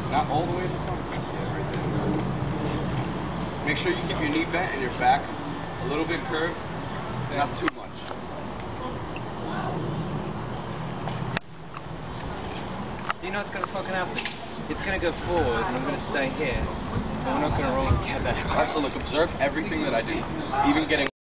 Not all the way in the front. Yeah, right there. Make sure you keep your knee bent and your back a little bit curved, not too much. You know what's going to fucking happen? It's going to go forward and I'm going to stay here. And we're not going to roll together. Alright, so look, observe everything that I do. Even getting